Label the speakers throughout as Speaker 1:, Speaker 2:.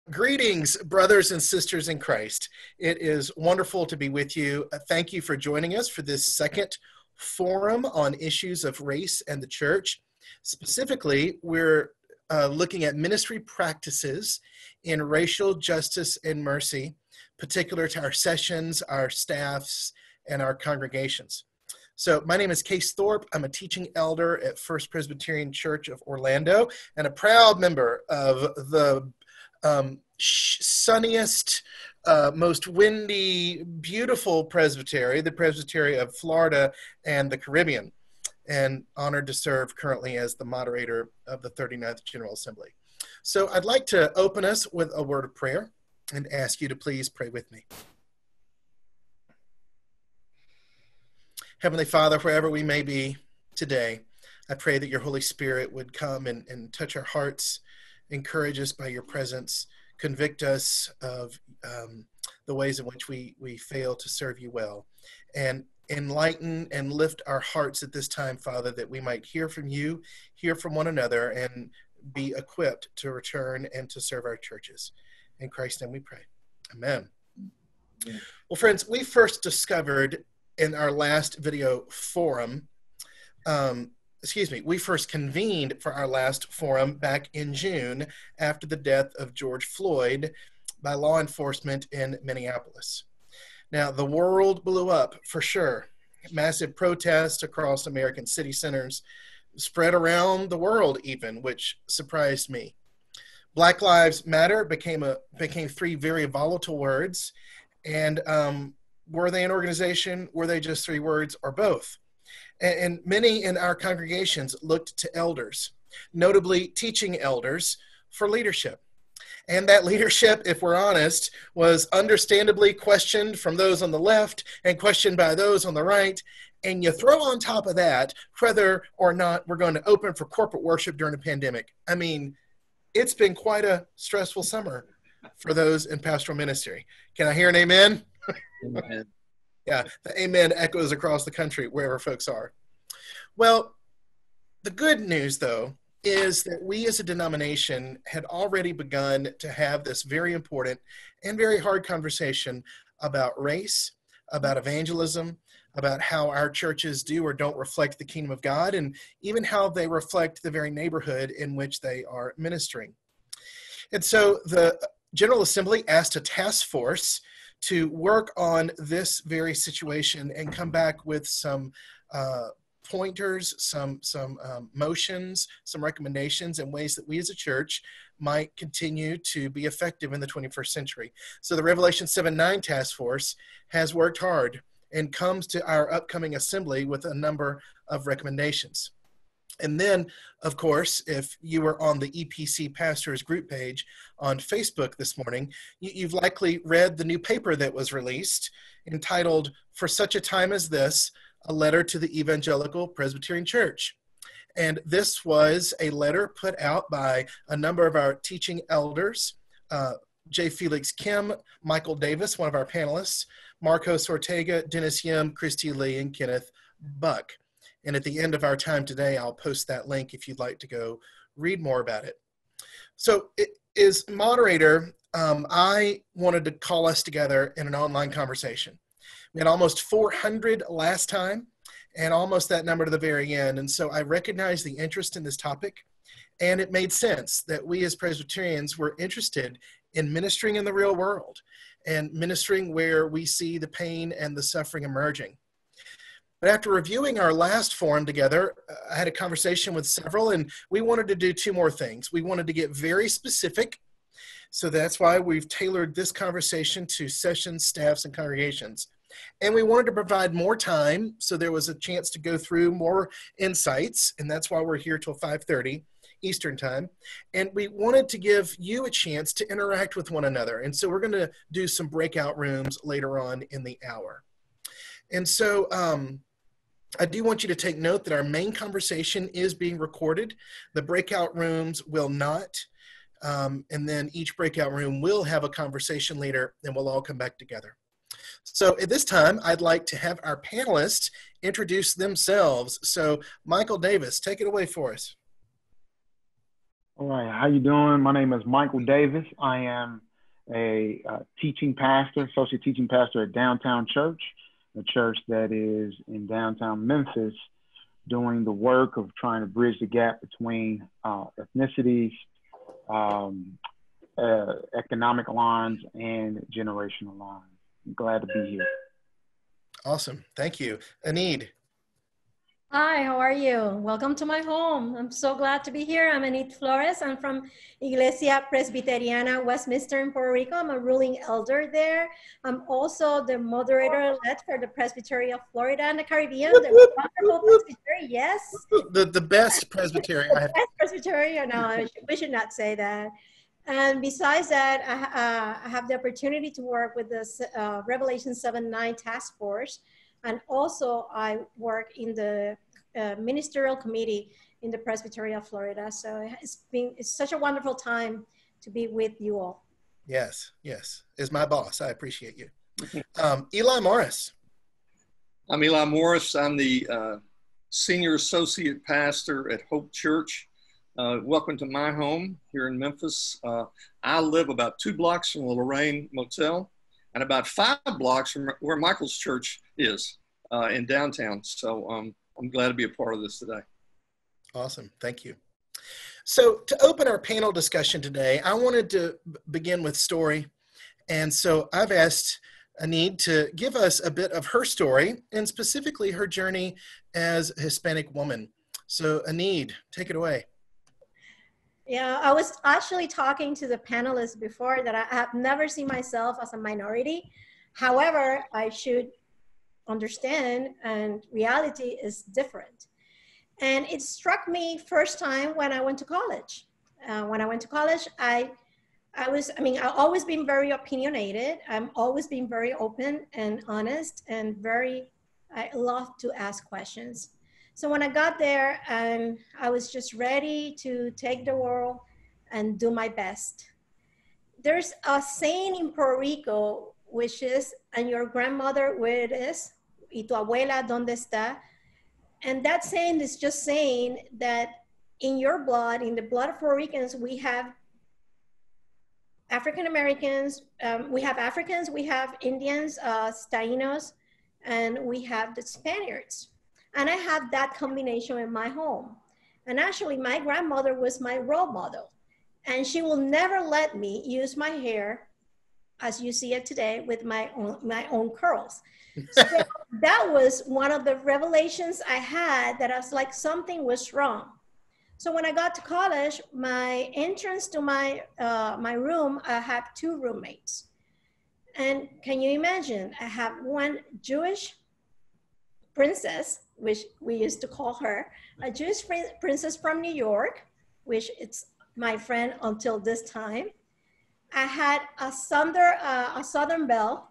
Speaker 1: Greetings, brothers and sisters in Christ. It is wonderful to be with you. Thank you for joining us for this second forum on issues of race and the church. Specifically, we're looking at ministry practices in racial justice and mercy, particular to our sessions, our staffs, and our congregations. So my name is Case Thorp. I'm a teaching elder at First Presbyterian Church of Orlando and a proud member of the sunniest, most windy, beautiful presbytery, the Presbytery of Florida and the Caribbean, and honored to serve currently as the moderator of the 39th General Assembly. So I'd like to open us with a word of prayer and ask you to please pray with me. Heavenly Father, wherever we may be today, I pray that your Holy Spirit would come and touch our hearts, encourage us by your presence, convict us of the ways in which we fail to serve you well, and enlighten and lift our hearts at this time, Father, that we might hear from you, hear from one another, and be equipped to return and to serve our churches. In Christ's name we pray. Amen. Yeah. Well, friends, we first discovered in our last video forum, we first convened for our last forum back in June after the death of George Floyd by law enforcement in Minneapolis. Now, the world blew up for sure. Massive protests across American city centers spread around the world even, which surprised me. Black Lives Matter became three very volatile words. And were they an organization? Were they just three words or both? And many in our congregations looked to elders, notably teaching elders, for leadership. And that leadership, if we're honest, was understandably questioned from those on the left and questioned by those on the right. And you throw on top of that whether or not we're going to open for corporate worship during a pandemic. I mean, it's been quite a stressful summer for those in pastoral ministry. Can I hear an amen? Amen. Yeah, the amen echoes across the country wherever folks are. Well, the good news, though, is that we as a denomination had already begun to have this very important and very hard conversation about race, about evangelism, about how our churches do or don't reflect the kingdom of God, and even how they reflect the very neighborhood in which they are ministering. And so the General Assembly asked a task force to work on this very situation and come back with some pointers, some motions, some recommendations, and ways that we as a church might continue to be effective in the 21st century. So the Revelation 7-9 task force has worked hard and comes to our upcoming assembly with a number of recommendations. And then, of course, if you were on the EPC Pastors group page on Facebook this morning, you've likely read the new paper that was released entitled, "For Such a Time as This, a Letter to the Evangelical Presbyterian Church." And this was a letter put out by a number of our teaching elders, J. Felix Kim, Michael Davis, one of our panelists, Marcos Ortega, Dennis Yim, Christy Lee, and Kenneth Buck. And at the end of our time today, I'll post that link if you'd like to go read more about it. So as moderator, I wanted to call us together in an online conversation. We had almost 400 last time and almost that number to the very end. And so I recognized the interest in this topic, and it made sense that we as Presbyterians were interested in ministering in the real world and ministering where we see the pain and the suffering emerging. But after reviewing our last forum together, I had a conversation with several, and we wanted to do two more things. We wanted to get very specific, so that's why we've tailored this conversation to sessions, staffs, and congregations. And we wanted to provide more time, so there was a chance to go through more insights, and that's why we're here till 5:30 Eastern time. And we wanted to give you a chance to interact with one another, and so we're going to do some breakout rooms later on in the hour. And so I do want you to take note that our main conversation is being recorded. The breakout rooms will not. And then each breakout room will have a conversation later, and we'll all come back together. So at this time, I'd like to have our panelists introduce themselves. So Michael Davis, take it away for us.
Speaker 2: All right, how you doing? My name is Michael Davis. I am a teaching pastor, associate teaching pastor at Downtown Church, a church that is in downtown Memphis, doing the work of trying to bridge the gap between ethnicities, economic lines, and generational lines. I'm glad to be here.
Speaker 1: Awesome. Thank you. Enid.
Speaker 3: Hi, how are you? Welcome to my home. I'm so glad to be here. I'm Enid Flores. I'm from Iglesia Presbiteriana, Westminster in Puerto Rico. I'm a ruling elder there. I'm also the moderator elect for the Presbytery of Florida and the Caribbean, the wonderful Presbytery, yes.
Speaker 1: The best Presbytery I have.
Speaker 3: The best Presbytery, no, we should not say that. And besides that, I have the opportunity to work with the Revelation 7-9 Task Force. And also I work in the ministerial committee in the Presbytery of Florida. So it's such a wonderful time to be with you all.
Speaker 1: Yes, yes. Is my boss. I appreciate you. Eli Morris.
Speaker 4: I'm Eli Morris. I'm the senior associate pastor at Hope Church. Welcome to my home here in Memphis. I live about 2 blocks from the Lorraine Motel and about 5 blocks from where Michael's church is in downtown. So I'm glad to be a part of this today.
Speaker 1: Awesome. Thank you. So to open our panel discussion today, I wanted to begin with story. And so I've asked Enid to give us a bit of her story and specifically her journey as a Hispanic woman. So Enid, take it away.
Speaker 3: Yeah, I was actually talking to the panelists before that I have never seen myself as a minority. However, I should understand, and reality is different. And it struck me first time when I went to college. When I went to college, I've always been very opinionated. I'm always been very open and honest and I love to ask questions. So when I got there, and I was just ready to take the world and do my best. There's a saying in Puerto Rico, which is, and your grandmother, where it is, y tu abuela, ¿dónde está? And that saying is just saying that in your blood, in the blood of Puerto Ricans, we have African Americans, we have Africans, we have Indians, Tainos, and we have the Spaniards. And I have that combination in my home. And actually, my grandmother was my role model. And she will never let me use my hair, as you see it today, with my own curls. So that was one of the revelations I had, that I was like, something was wrong. So when I got to college, my entrance to my room, I had 2 roommates. And can you imagine? I have one Jewish princess, which we used to call her, a Jewish princess from New York, which it's my friend until this time. I had a Southern Belle,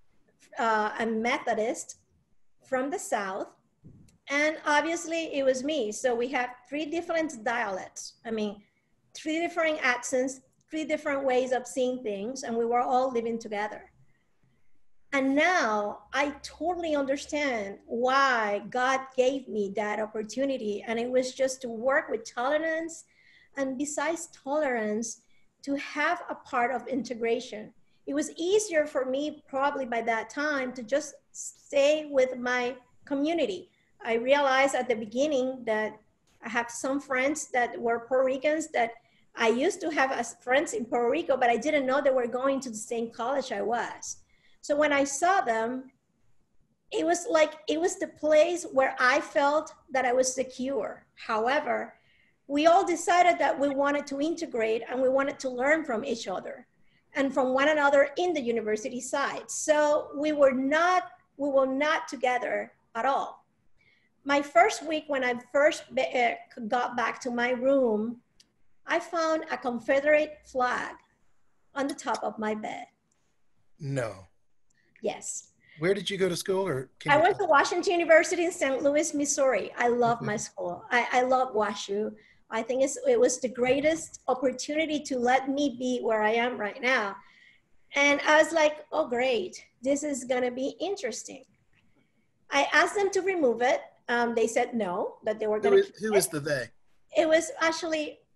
Speaker 3: a Methodist from the South, and obviously it was me. So we have 3 different dialects. 3 different accents, 3 different ways of seeing things, and we were all living together. And now I totally understand why God gave me that opportunity. And it was just to work with tolerance, and besides tolerance, to have a part of integration. It was easier for me probably by that time to just stay with my community. I realized at the beginning that I have some friends that were Puerto Ricans that I used to have as friends in Puerto Rico, but I didn't know they were going to the same college I was. So when I saw them, it was the place where I felt that I was secure. However, we all decided that we wanted to integrate and we wanted to learn from each other and from one another in the university side. So we were not together at all. My first week, when I first got back to my room, I found a Confederate flag on the top of my bed.
Speaker 1: No.
Speaker 3: Yes.
Speaker 1: Where did you go to school? Or
Speaker 3: I went to Washington University in St. Louis, Missouri. I love my school. I love WashU. I think it was the greatest opportunity to let me be where I am right now. And I was like, oh, great. This is going to be interesting. I asked them to remove it. They said no, that they were going to.
Speaker 1: Who is the they?
Speaker 3: It was actually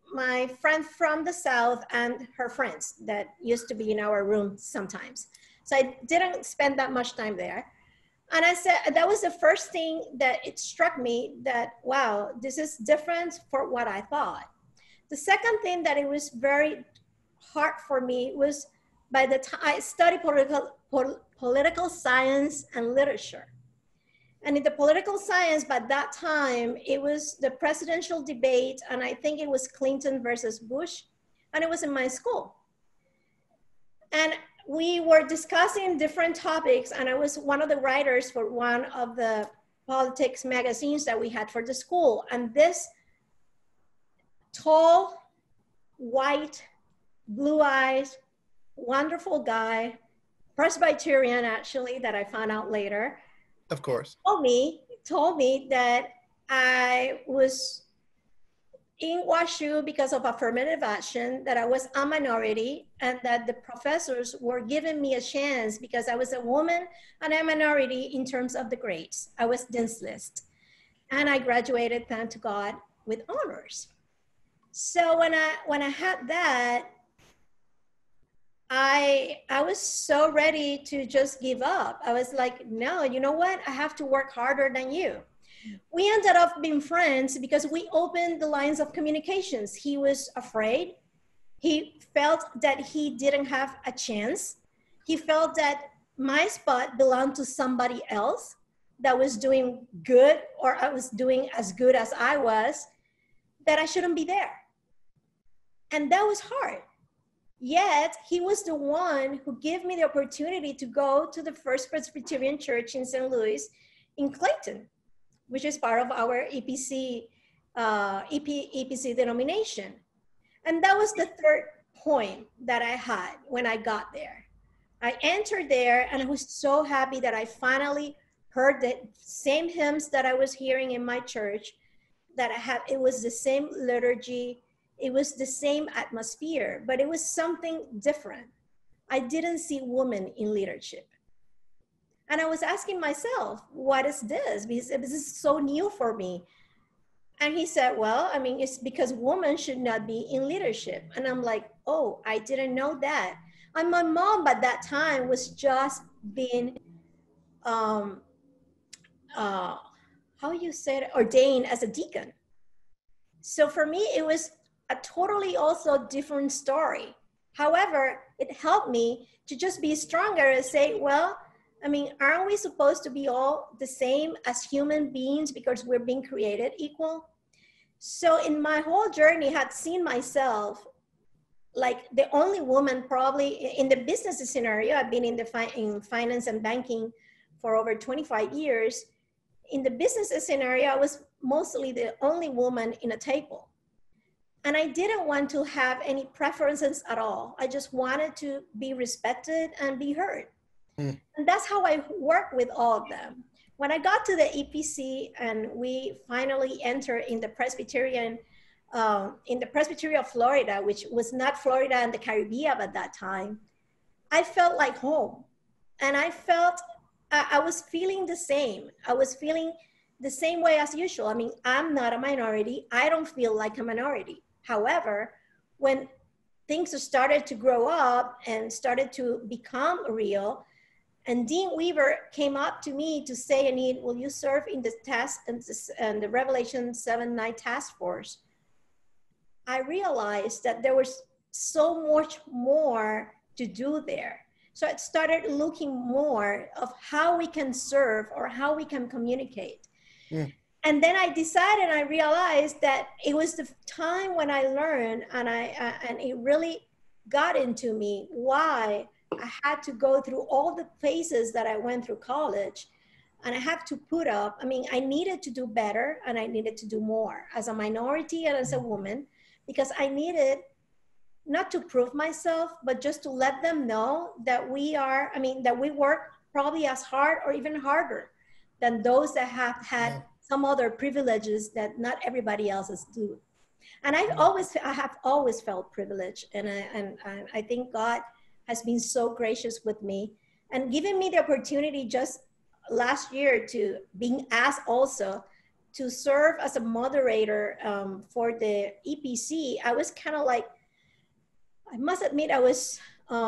Speaker 3: my friend from the South and her friends that used to be in our room sometimes. So I didn't spend that much time there. And I said, that was the first thing that it struck me that, wow, this is different for what I thought. The second thing that it was very hard for me was by the time I studied political science and literature. And in the political science, by that time, it was the presidential debate, and I think it was Clinton versus Bush, and it was in my school. And we were discussing different topics, and I was one of the writers for one of the politics magazines that we had for the school. And this tall, white, blue eyes, wonderful guy, Presbyterian actually, that I found out later,
Speaker 1: of course,
Speaker 3: told me that I was in WashU because of affirmative action, that I was a minority, and that the professors were giving me a chance because I was a woman and a minority in terms of the grades. I was dean's list, and I graduated, thank to God, with honors. So when I had that, I was so ready to just give up. I was like, no, you know what? I have to work harder than you. We ended up being friends because we opened the lines of communications. He was afraid. He felt that he didn't have a chance. He felt that my spot belonged to somebody else that was doing good, or I was doing as good as I was, that I shouldn't be there. And that was hard. Yet he was the one who gave me the opportunity to go to the First Presbyterian Church in St. Louis in Clayton, which is part of our EPC denomination. And that was the third point that I had when I got there. I entered there and I was so happy that I finally heard the same hymns that I was hearing in my church, that it was the same liturgy, it was the same atmosphere, but it was something different. I didn't see women in leadership. And I was asking myself, what is this? Because this is so new for me. And he said, well, I mean, it's because women should not be in leadership. And I'm like, oh, I didn't know that. And my mom at that time was just being, how you say it, ordained as a deacon. So for me, it was a totally also different story. However, it helped me to just be stronger and say, well, I mean, aren't we supposed to be all the same as human beings because we're being created equal? So in my whole journey, I had seen myself like the only woman probably in the business scenario. I've been in finance and banking for over 25 years. In the business scenario, I was mostly the only woman in a table. And I didn't want to have any preferences at all. I just wanted to be respected and be heard. And that's how I work with all of them. When I got to the EPC and we finally entered in the Presbyterian of Florida, which was not Florida and the Caribbean at that time, I felt like home. And I felt, I was feeling the same. I was feeling the same way as usual. I mean, I'm not a minority. I don't feel like a minority. However, when things started to grow up and started to become real, and Dean Weaver came up to me to say, Enid, will you serve in the task and the Revelation 7-9 task force? I realized that there was so much more to do there. So I started looking more of how we can serve or how we can communicate. And then I decided, and I realized that it was the time when I learned, and it really got into me why I had to go through all the phases that I went through college, and I have to put up, I mean, I needed to do better and I needed to do more as a minority and as a woman, because I needed not to prove myself, but just to let them know that we are, I mean, that we work probably as hard or even harder than those that have had some other privileges that not everybody else do. And I have always felt privileged, and I think God has been so gracious with me and given me the opportunity just last year to being asked also to serve as a moderator for the EPC, I was kind of like, I must admit, I was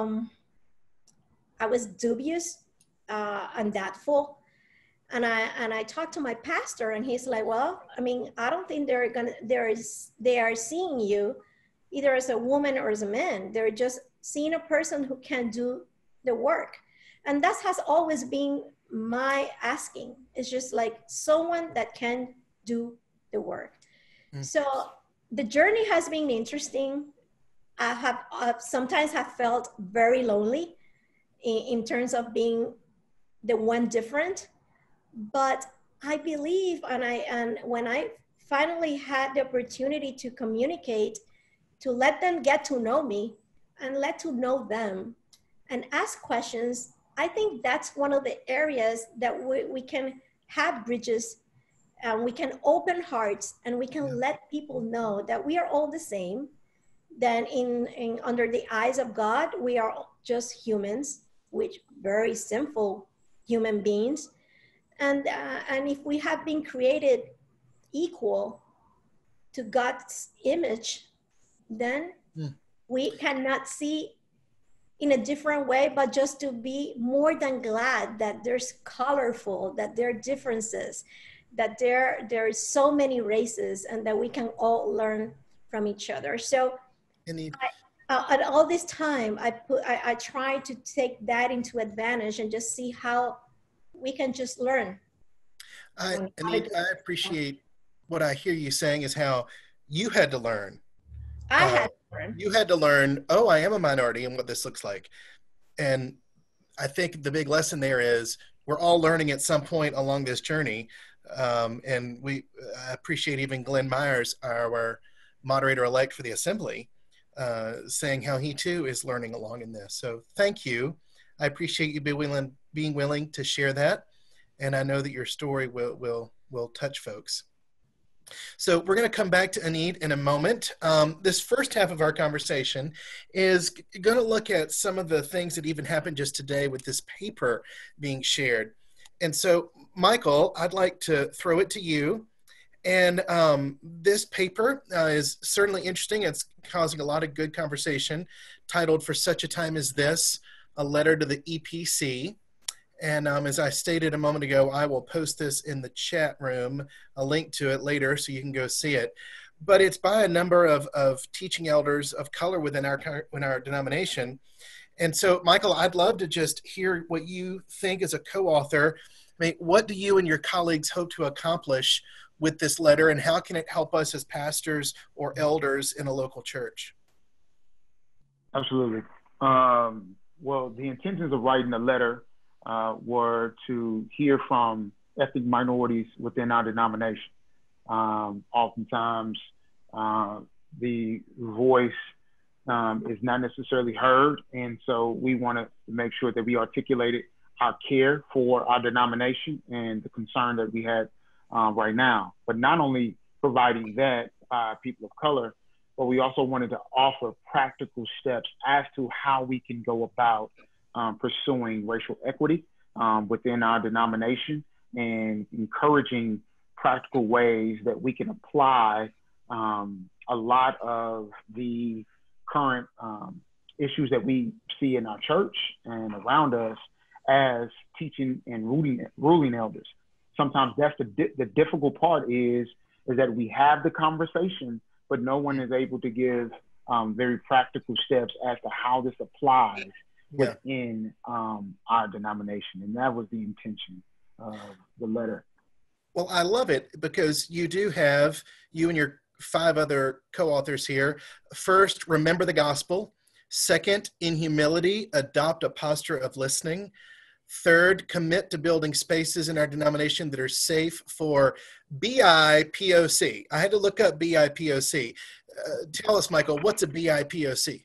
Speaker 3: dubious and doubtful. And I talked to my pastor, and he's like, well, I mean, I don't think they are seeing you either as a woman or as a man. They're just seeing a person who can do the work. And that has always been my asking. It's just like someone that can do the work. So the journey has been interesting. I sometimes have felt very lonely in terms of being the one different. But I believe, and when I finally had the opportunity to communicate, to let them get to know me and let to know them and ask questions, I think that's one of the areas that we can have bridges, and we can open hearts, and we can let people know that we are all the same. Then under the eyes of God, we are just humans, which very sinful human beings. And if we have been created equal to God's image, then we cannot see in a different way, but just to be more than glad that there's colorful, that there are differences, that there are so many races, and that we can all learn from each other. So at all this time, I try to take that into advantage and just see how we can just learn.
Speaker 1: Enid, I appreciate what I hear you saying is how you had to learn.
Speaker 3: I had to learn.
Speaker 1: You had to learn, oh, I am a minority and what this looks like. And I think the big lesson there is we're all learning at some point along this journey. And I appreciate even Glenn Myers, our moderator-elect for the Assembly, saying how he too is learning along in this. So thank you. I appreciate you being willing to share that. And I know that your story will touch folks. So we're going to come back to Enid in a moment. This first half of our conversation is going to look at some of the things that even happened just today with this paper being shared. And so, Michael, I'd like to throw it to you. And this paper is certainly interesting. It's causing a lot of good conversation, titled For Such a Time as This, a letter to the EPC. And as I stated a moment ago, I will post this in the chat room, a link to it later so you can go see it. But it's by a number of teaching elders of color within our denomination. And so, Michael, I'd love to just hear what you think as a co-author. I mean, what do you and your colleagues hope to accomplish with this letter, and how can it help us as pastors or elders in a local church?
Speaker 2: Absolutely. Well, the intentions of writing the letter were to hear from ethnic minorities within our denomination. Oftentimes, the voice is not necessarily heard, and so we want to make sure that we articulated our care for our denomination and the concern that we had right now. But not only providing that people of color, but we also wanted to offer practical steps as to how we can go about pursuing racial equity within our denomination, and encouraging practical ways that we can apply a lot of the current issues that we see in our church and around us as teaching and ruling elders. Sometimes that's the difficult part is that we have the conversation, but no one is able to give very practical steps as to how this applies within our denomination. And that was the intention of the letter.
Speaker 1: Well, I love it because you and your 5 other co-authors here. First, remember the gospel. Second, in humility, adopt a posture of listening. Third, commit to building spaces in our denomination that are safe for BIPOC. I had to look up BIPOC. Tell us, Michael, what's a BIPOC?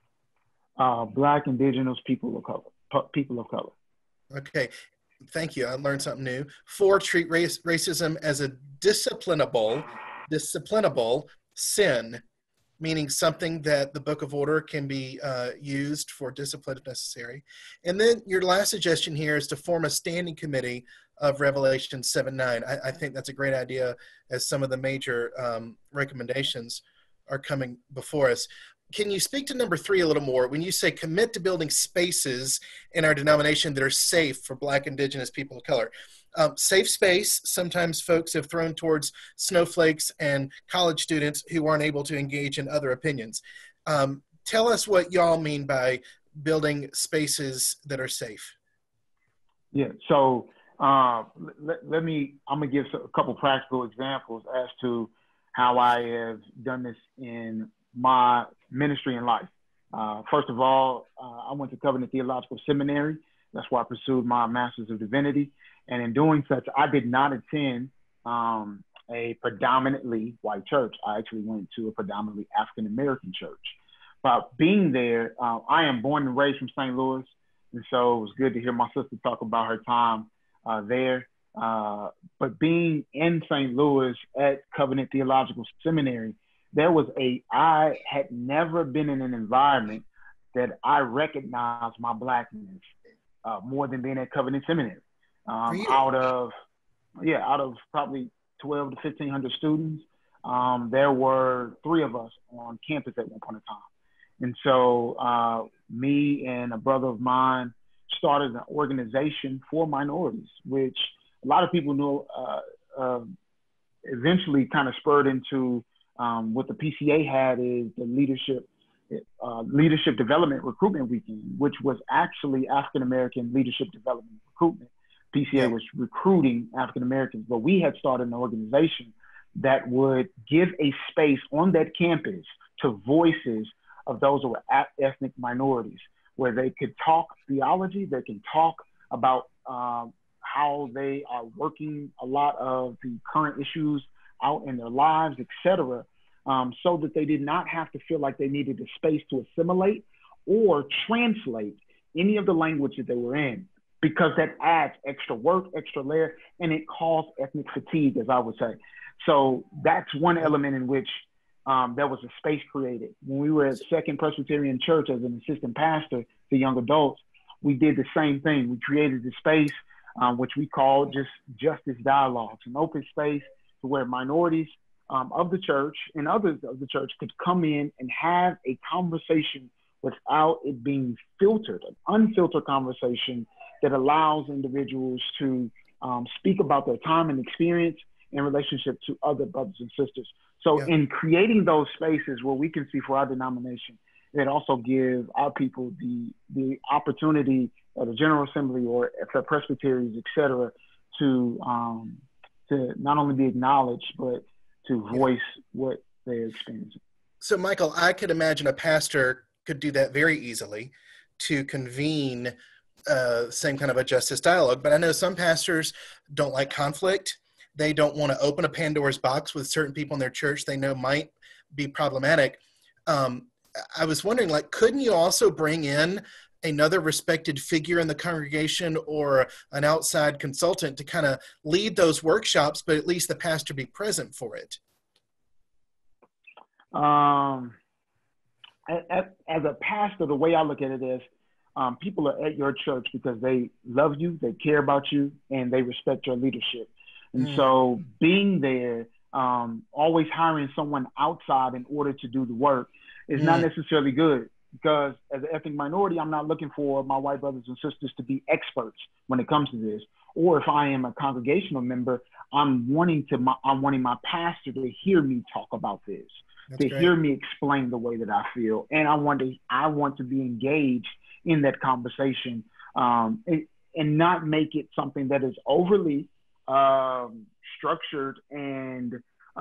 Speaker 2: Black, Indigenous, people of color.
Speaker 1: Okay, thank you. I learned something new. 4, treat racism as a disciplinable sin, meaning something that the Book of Order can be used for discipline if necessary. And then your last suggestion here is to form a standing committee of Revelation 7:9. I think that's a great idea, as some of the major recommendations are coming before us. Can you speak to number 3 a little more? When you say commit to building spaces in our denomination that are safe for Black, Indigenous, people of color. Safe space, sometimes folks have thrown towards snowflakes and college students who aren't able to engage in other opinions. Tell us what y'all mean by building spaces that are safe.
Speaker 2: Yeah, so I'm gonna give a couple practical examples as to how I have done this in my ministry in life. First of all, I went to Covenant Theological Seminary. That's why I pursued my Master's of Divinity. And in doing such, I did not attend a predominantly white church. I actually went to a predominantly African-American church. But being there, I am born and raised from St. Louis. And so it was good to hear my sister talk about her time there. But being in St. Louis at Covenant Theological Seminary, I had never been in an environment that I recognized my Blackness more than being at Covenant Seminary. Out of probably 12 to 1,500 students, there were 3 of us on campus at one point in time. And so me and a brother of mine started an organization for minorities, which a lot of people know eventually kind of spurred into what the PCA had is the Leadership Development Recruitment Weekend, which was actually African-American Leadership Development Recruitment. PCA was recruiting African-Americans, but we had started an organization that would give a space on that campus to voices of those who were ethnic minorities, where they could talk theology, they can talk about how they are working a lot of the current issues out in their lives, etc., so that they did not have to feel like they needed a space to assimilate or translate any of the language that they were in, because that adds extra work, extra layer, and it caused ethnic fatigue, as I would say. So that's one element in which there was a space created. When we were at Second Presbyterian Church as an assistant pastor to young adults, we did the same thing. We created the space, which we called just Justice Dialogues, an open space to where minorities of the church and others of the church could come in and have a conversation without it being filtered, an unfiltered conversation that allows individuals to speak about their time and experience in relationship to other brothers and sisters. So in creating those spaces where we can see for our denomination, it also gives our people the opportunity at a General Assembly or at presbyteries, et cetera, to not only be acknowledged, but to voice what they're experiencing.
Speaker 1: So Michael, I could imagine a pastor could do that very easily to convene same kind of a justice dialogue, but I know some pastors don't like conflict. They don't want to open a Pandora's box with certain people in their church they know might be problematic. I was wondering, couldn't you also bring in another respected figure in the congregation or an outside consultant to kind of lead those workshops, but at least the pastor be present for it?
Speaker 2: As a pastor, the way I look at it is, people are at your church because they love you, they care about you, and they respect your leadership. And so being there, always hiring someone outside in order to do the work is not necessarily good, because as an ethnic minority, I'm not looking for my white brothers and sisters to be experts when it comes to this. Or if I am a congregational member, I'm wanting my pastor to hear me talk about this, hear me explain the way that I feel. And I want to be engaged in that conversation, and not make it something that is overly structured and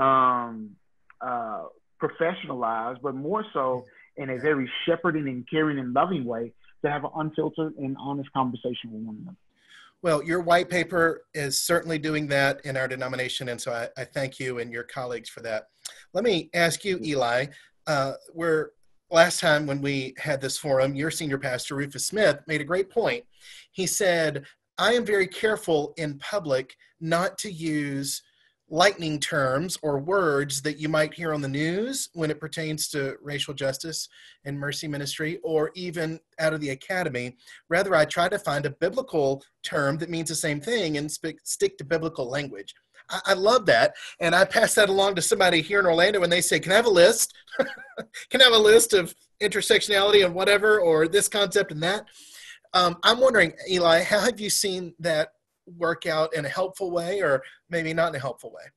Speaker 2: professionalized, but more so in a very shepherding and caring and loving way, to have an unfiltered and honest conversation with one another.
Speaker 1: Well, your white paper is certainly doing that in our denomination, and so I thank you and your colleagues for that. Let me ask you, Eli, last time when we had this forum, your senior pastor, Rufus Smith, made a great point. He said, I am very careful in public not to use lightning terms or words that you might hear on the news when it pertains to racial justice and mercy ministry, or even out of the academy. Rather, I try to find a biblical term that means the same thing and stick to biblical language. I love that. And I pass that along to somebody here in Orlando when they say, can I have a list? Can I have a list of intersectionality and whatever, or this concept and that? I'm wondering, Eli, how have you seen that work out in a helpful way, or maybe not in a helpful way?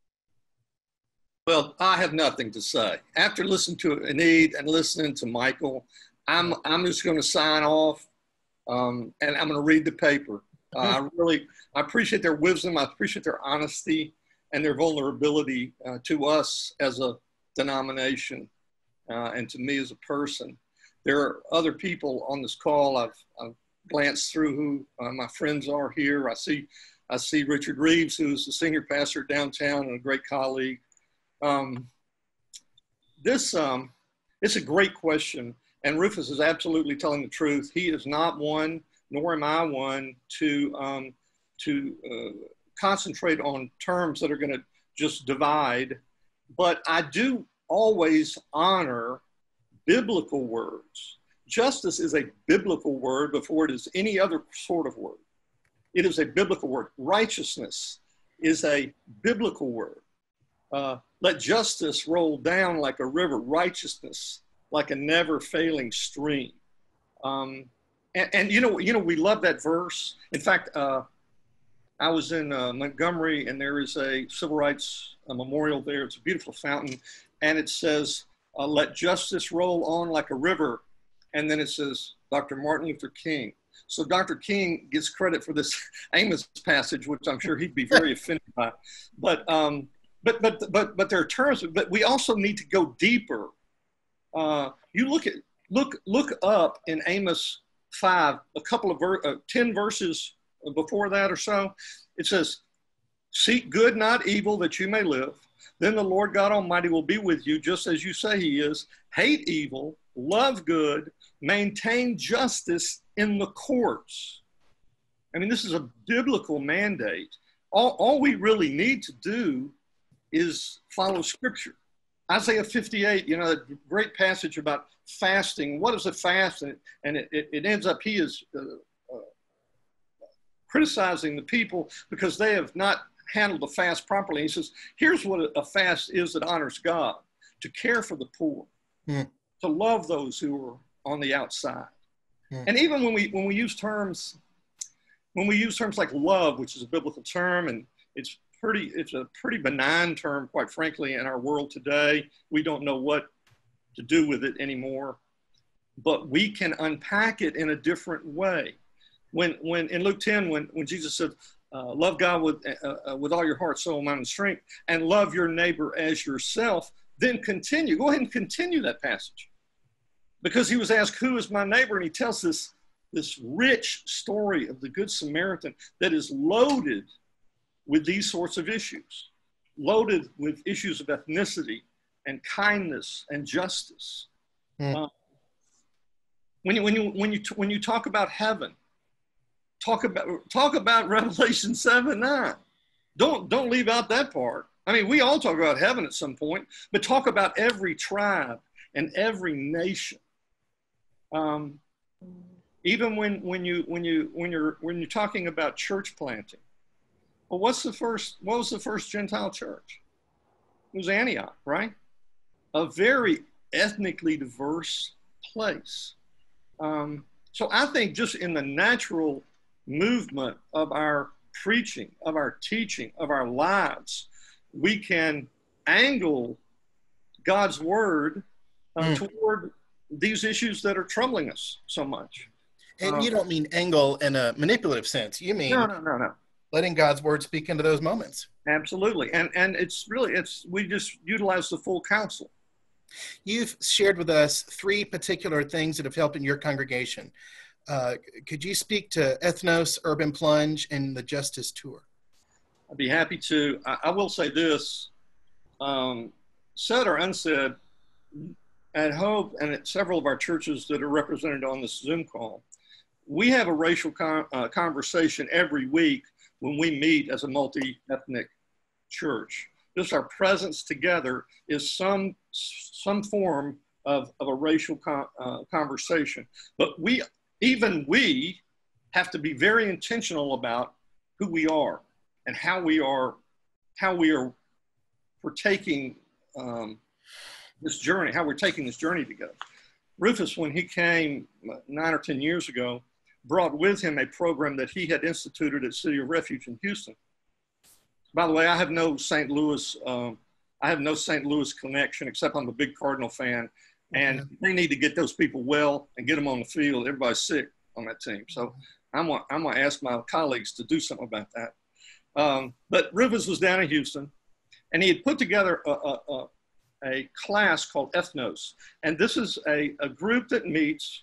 Speaker 4: Well, I have nothing to say. After listening to Enid and listening to Michael, I'm just going to sign off, and I'm going to read the paper. I appreciate their wisdom. I appreciate their honesty and their vulnerability to us as a denomination and to me as a person. There are other people on this call. I've glanced through who my friends are here. I see Richard Reeves, who's the senior pastor downtown and a great colleague. It's a great question, and Rufus is absolutely telling the truth. He is not one, nor am I one, to concentrate on terms that are going to just divide. But I do always honor biblical words. Justice is a biblical word before it is any other sort of word. It is a biblical word. Righteousness is a biblical word. Let justice roll down like a river, righteousness like a never failing stream. And you know, we love that verse. In fact, I was in Montgomery, and there is a civil rights memorial there. It's a beautiful fountain, and it says, let justice roll on like a river. And then it says, Dr. Martin Luther King. So Dr. King gets credit for this Amos passage, which I'm sure he'd be very offended by. But there are terms, but we also need to go deeper. You look up in Amos 5, a couple of 10 verses before that or so. It says, seek good, not evil, that you may live. Then the Lord God Almighty will be with you, just as you say he is. Hate evil, love good, maintain justice in the courts. I mean, this is a biblical mandate. All we really need to do is follow Scripture. Isaiah 58, you know, a great passage about fasting. What is a fast? And it ends up, he is criticizing the people because they have not handled the fast properly. He says, here's what a fast is that honors God: to care for the poor, to love those who are on the outside. And even when we use terms like love, which is a biblical term, and it's a pretty benign term, quite frankly, in our world today. We don't know what to do with it anymore, but we can unpack it in a different way. When in Luke 10, when Jesus said, love God with all your heart, soul, mind, and strength, and love your neighbor as yourself, then continue. Go ahead and continue that passage. Because he was asked, who is my neighbor? And he tells this rich story of the Good Samaritan that is loaded with these sorts of issues, loaded with issues of ethnicity and kindness and justice. When you talk about heaven, talk about Revelation 7:9. Don't leave out that part. I mean, we all talk about heaven at some point, but talk about every tribe and every nation. Even when you're talking about church planting, well, what was the first Gentile church? It was Antioch, right? A very ethnically diverse place. So I think just in the natural movement of our preaching, of our teaching, of our lives, we can angle God's word toward these issues that are troubling us so much.
Speaker 1: And you don't mean angle in a manipulative sense. You mean
Speaker 4: no.
Speaker 1: Letting God's word speak into those moments.
Speaker 4: Absolutely. And we just utilize the full counsel.
Speaker 1: You've shared with us 3 particular things that have helped in your congregation. Could you speak to Ethnos, Urban Plunge, and the Justice Tour?
Speaker 4: I'd be happy to. I will say this, said or unsaid, at Hope and at several of our churches that are represented on this Zoom call, we have a racial conversation every week when we meet as a multi-ethnic church. Just our presence together is some form of a racial conversation. But even we have to be very intentional about who we are and how we are partaking this journey, how we're taking this journey together. Rufus, when he came 9 or 10 years ago, brought with him a program that he had instituted at City of Refuge in Houston. By the way, I have no St. Louis connection, except I'm a big Cardinal fan, and they need to get those people well and get them on the field. Everybody's sick on that team. So I'm gonna ask my colleagues to do something about that. But Rufus was down in Houston, and he had put together a class called Ethnos. And this is a group that meets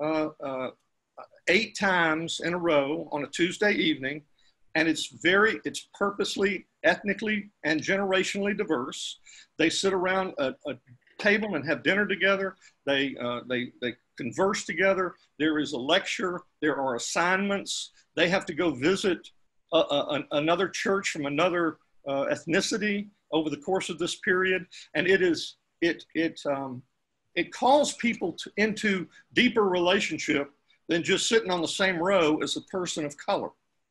Speaker 4: 8 times in a row on a Tuesday evening. And it's purposely, ethnically, and generationally diverse. They sit around a table and have dinner together. They converse together. There is a lecture. There are assignments. They have to go visit another church from another ethnicity over the course of this period. And it calls people into deeper relationship than just sitting on the same row as a person of color.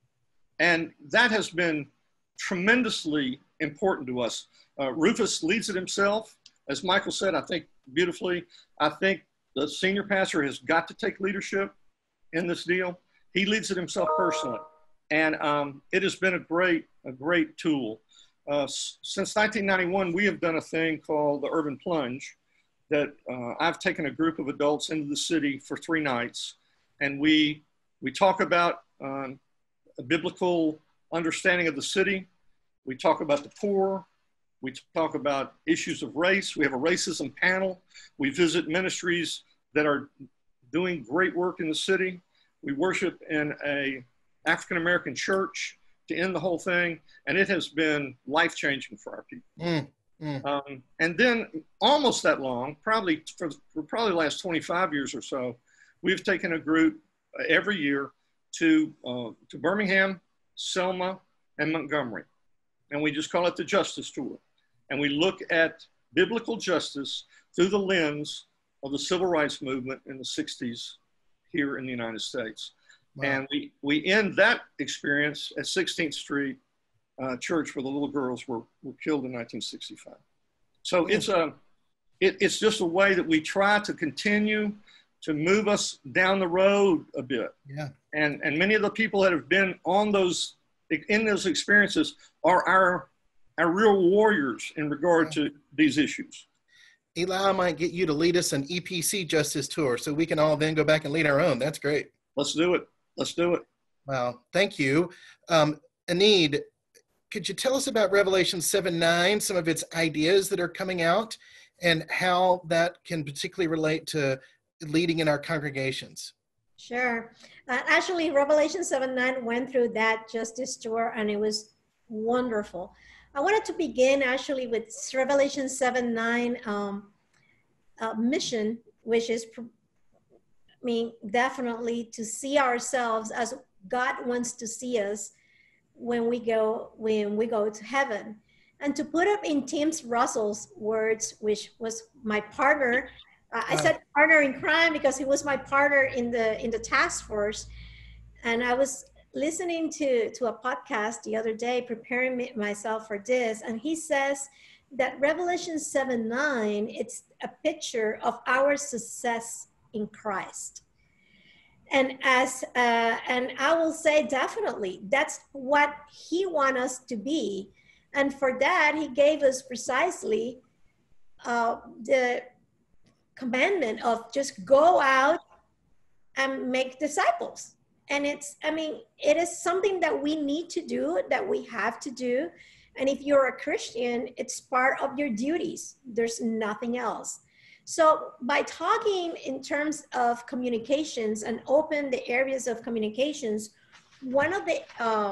Speaker 4: And that has been tremendously important to us. Rufus leads it himself. As Michael said, I think beautifully, I think the senior pastor has got to take leadership in this deal. He leads it himself personally. And it has been a great tool. Since 1991, we have done a thing called the Urban Plunge that I've taken a group of adults into the city for 3 nights. And we talk about a biblical understanding of the city. We talk about the poor. We talk about issues of race. We have a racism panel. We visit ministries that are doing great work in the city. We worship in a African-American church to end the whole thing. And it has been life-changing for our people. And then almost that long, probably for the last 25 years or so, we've taken a group every year to Birmingham, Selma, and Montgomery. And we just call it the Justice Tour. And we look at biblical justice through the lens of the civil rights movement in the 60s here in the United States. Wow. And we end that experience at 16th Street Church, where the little girls were killed in 1965. So it's just a way that we try to continue to move us down the road a bit. Yeah. And many of the people that have been in those experiences are our real warriors in regard to these issues.
Speaker 1: Eli, I might get you to lead us an EPC Justice Tour so we can all then go back and lead our own. That's great.
Speaker 4: Let's do it.
Speaker 1: Wow. Thank you. Enid, could you tell us about Revelation 7:9, some of its ideas that are coming out, and how that can particularly relate to leading in our congregations?
Speaker 3: Sure. Actually, Revelation 7:9 went through that Justice Tour, and it was wonderful. I wanted to begin actually with Revelation 7:9 mission, which is, definitely to see ourselves as God wants to see us when we go to heaven. And to put up in Tim Russell's words, which was my partner, I said partner in crime because he was my partner in the task force. And I was listening to a podcast the other day, preparing myself for this. And he says that Revelation 7:9, it's a picture of our success in Christ. And and I will say definitely that's what he wants us to be. And for that, he gave us precisely the commandment of just go out and make disciples. And it is something that we need to do, that we have to do. And if you're a Christian, it's part of your duties. There's nothing else. So by talking in terms of communications and open the areas of communications, one of the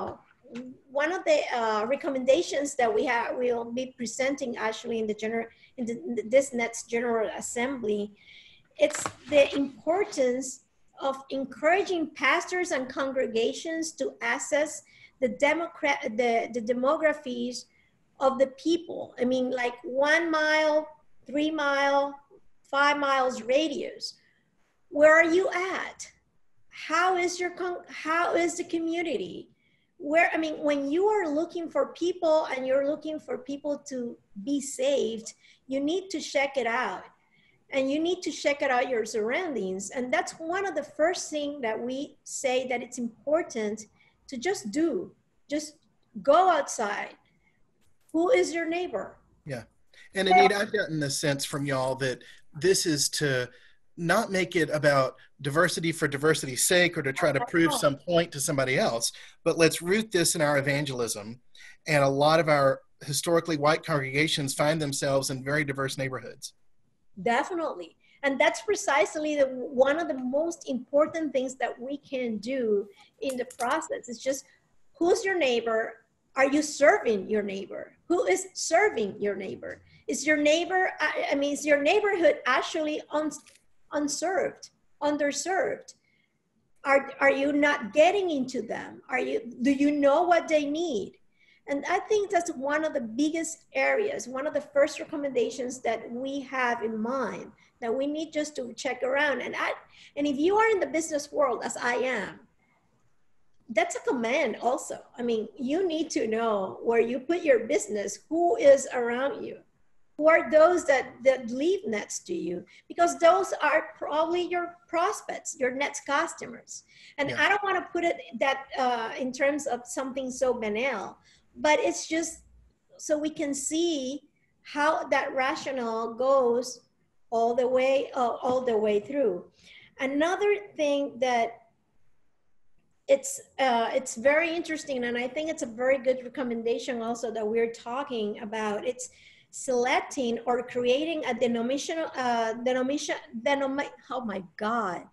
Speaker 3: recommendations that we'll be presenting actually in this next General Assembly, it's the importance of encouraging pastors and congregations to assess the demographies of the people. I mean, like 1 mile, 3 mile, 5 miles radius. Where are you at? How is the community? Where, I mean, when you are looking for people and you're looking for people to be saved, you need to check it out. And you need to check it out your surroundings. And that's one of the first things that we say that it's important to just do. Just go outside. Who is your neighbor?
Speaker 1: Yeah. And Enid, I've gotten the sense from y'all that this is to not make it about diversity for diversity's sake or to try to prove some point to somebody else, but let's root this in our evangelism. And a lot of our historically white congregations find themselves in very diverse neighborhoods.
Speaker 3: Definitely. And that's precisely one of the most important things that we can do in the process. It's just, who's your neighbor? Are you serving your neighbor? Who is serving your neighbor? Is your neighbor, I mean, is your neighborhood actually unserved, underserved? Are you not getting into them? Do you know what they need? And I think that's one of the biggest areas, one of the first recommendations that we have in mind, that we need just to check around. And if you are in the business world, as I am, that's a command also. I mean, you need to know where you put your business, who is around you, who are those that live next to you, because those are probably your prospects, your next customers. And I don't want to put it that in terms of something so banal, but it's just so we can see how that rationale goes all the way through. Another thing that it's very interesting, and I think it's a very good recommendation also that we're talking about. It's selecting or creating a denominational, oh my God.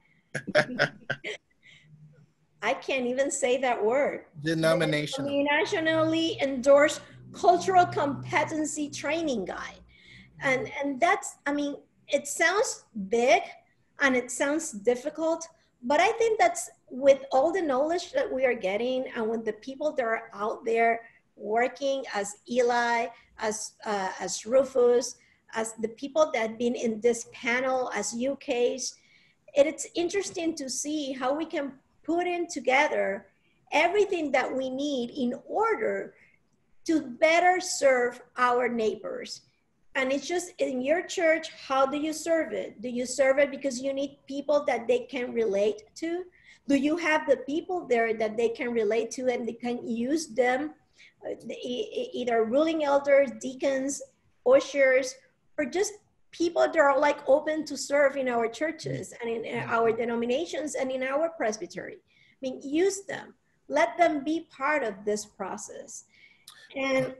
Speaker 3: I can't even say that word. Denominationally endorsed cultural competency training guide. And that's, I mean, it sounds big and it sounds difficult, but I think that's with all the knowledge that we are getting and with the people that are out there working as Eli, as Rufus, as the people that have been in this panel, as UK's, it's interesting to see how we can put in together everything that we need in order to better serve our neighbors. And it's just in your church, how do you serve it? Do you serve it because you need people that they can relate to? Do you have the people there that they can relate to and they can use them, either ruling elders, deacons, ushers, or just people that are like open to serve in our churches and in our denominations and in our presbytery? I mean, use them. Let them be part of this process. And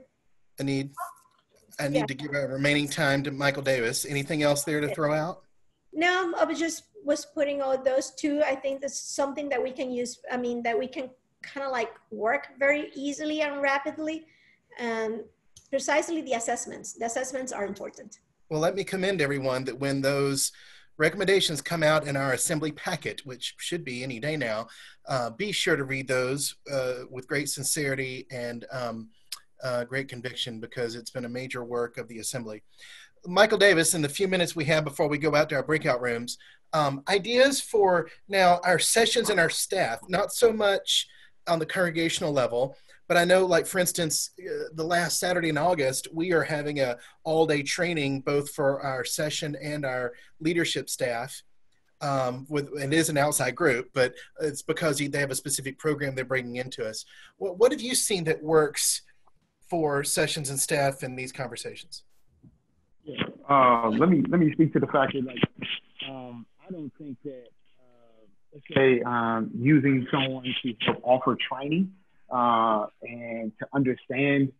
Speaker 1: I need to give our remaining time to Michael Davis. Anything else there to throw out?
Speaker 3: No, I was putting out those two. I think that's something that we can use. I mean, that we can kind of like work very easily and rapidly. And precisely the assessments. The assessments are important.
Speaker 1: Well, let me commend everyone that when those recommendations come out in our assembly packet, which should be any day now, be sure to read those with great sincerity and great conviction, because it's been a major work of the assembly. Michael Davis, in the few minutes we have before we go out to our breakout rooms, ideas for now our sessions and our staff, not so much on the congregational level, but I know, like, for instance, the last Saturday in August, we are having a all-day training both for our session and our leadership staff. It is an outside group, but it's because they have a specific program they're bringing into us. What have you seen that works for sessions and staff in these conversations?
Speaker 2: Let me speak to the fact that, like, I don't think that let's say using someone to help offer training and to understand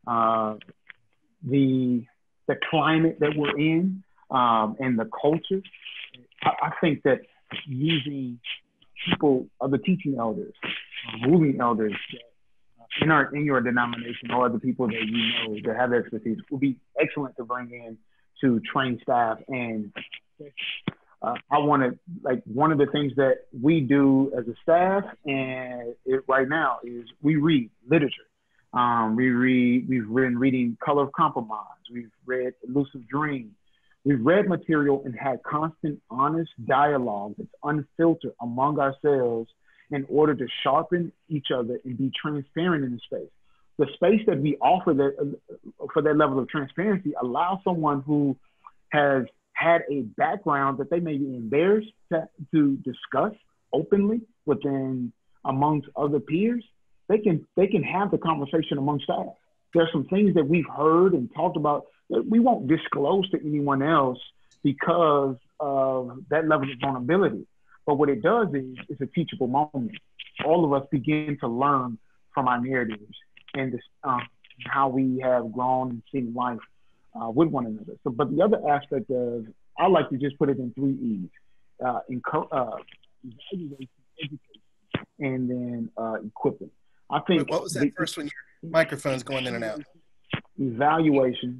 Speaker 2: the climate that we're in and the culture. I think that using people, the teaching elders, ruling elders in your denomination or the people that you know that have expertise will be excellent to bring in to train staff. And I want to, like, one of the things that we do as a staff and right now is we read literature. We've been reading Color of Compromise. We've read Elusive Dream. We've read material and had constant, honest dialogue that's unfiltered among ourselves in order to sharpen each other and be transparent in the space. The space that we offer for that level of transparency allows someone who has had a background that they may be embarrassed to discuss openly amongst other peers. They can have the conversation amongst staff. There's some things that we've heard and talked about that we won't disclose to anyone else because of that level of vulnerability. But what it does is it's a teachable moment. All of us begin to learn from our narratives and this, how we have grown and seen life with one another. So, but the other aspect of, I like to just put it in 3 E's: evaluation, education, and then equipping. I think.
Speaker 1: Wait, what was that first one? Your microphone's going in and out.
Speaker 2: Evaluation,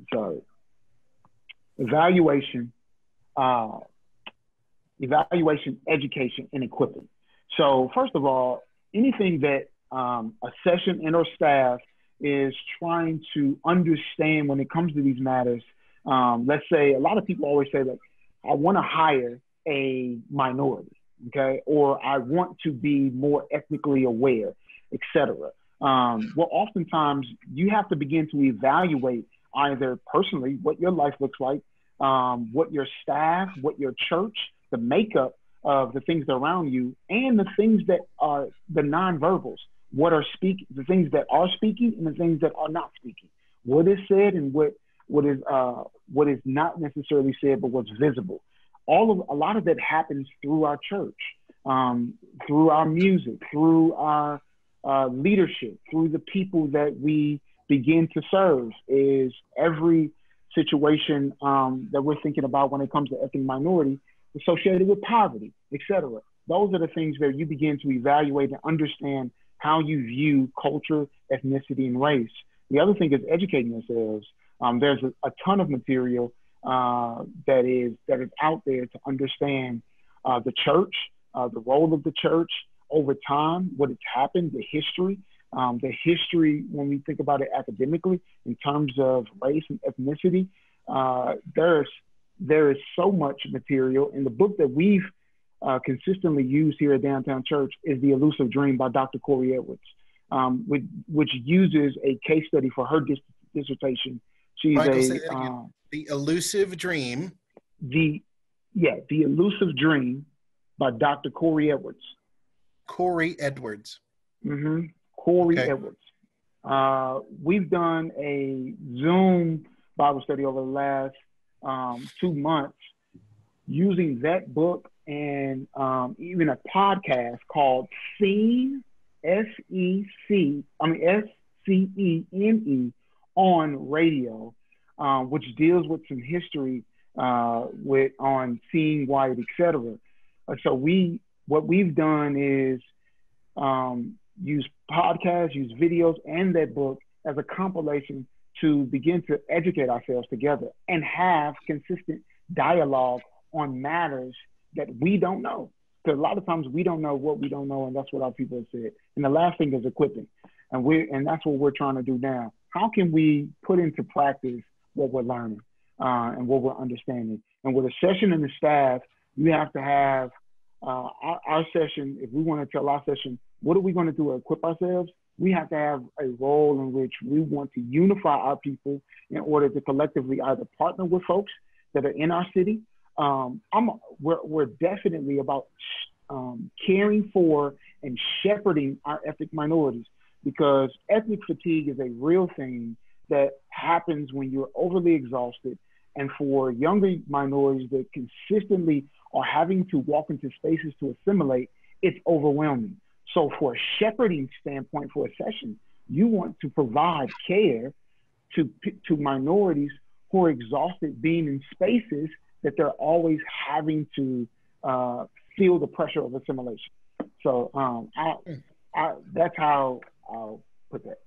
Speaker 2: education, and equipping. So first of all, anything that a session and or staff is trying to understand when it comes to these matters, let's say a lot of people always say that I want to hire a minority, okay, or I want to be more ethnically aware, etc. Well, oftentimes you have to begin to evaluate either personally what your life looks like, what your staff, what your church, the makeup of the things that are around you, and the things that are the nonverbals, the things that are speaking and the things that are not speaking, what is said and what is not necessarily said, but what's visible. A lot of that happens through our church, through our music, through our leadership, through the people that we begin to serve. Is every situation that we're thinking about when it comes to ethnic minority associated with poverty, etc. Those are the things that you begin to evaluate and understand how you view culture, ethnicity, and race. The other thing is educating yourselves. There's a ton of material that is out there to understand the church, the role of the church over time, what has happened, the history when we think about it academically in terms of race and ethnicity. There is so much material. And the book that we've consistently used here at Downtown Church is The Elusive Dream by Dr. Corey Edwards, which uses a case study for her dissertation. She's
Speaker 1: Michael, say that again. The Elusive Dream.
Speaker 2: The Elusive Dream by Dr. Corey Edwards.
Speaker 1: Corey Edwards.
Speaker 2: Mm-hmm. Corey Edwards. We've done a Zoom Bible study over the last 2 months using that book and even a podcast called Scene, SCENE, on radio, which deals with some history on seeing white, etc. So what we've done is use podcasts, use videos, and that book as a compilation to begin to educate ourselves together and have consistent dialogue on matters that we don't know. Because a lot of times we don't know what we don't know, and that's what our people have said. And the last thing is equipping, and that's what we're trying to do now. How can we put into practice what we're learning and what we're understanding? And with a session and the staff, you have to have our session. If we want to tell our session, what are we going to do to equip ourselves? We have to have a role in which we want to unify our people in order to collectively either partner with folks that are in our city. We're definitely about caring for and shepherding our ethnic minorities, because ethnic fatigue is a real thing that happens when you're overly exhausted. And for younger minorities that consistently are having to walk into spaces to assimilate, it's overwhelming. So for a shepherding standpoint for a session, you want to provide care to minorities who are exhausted being in spaces that they're always having to feel the pressure of assimilation. So that's how I'll put that.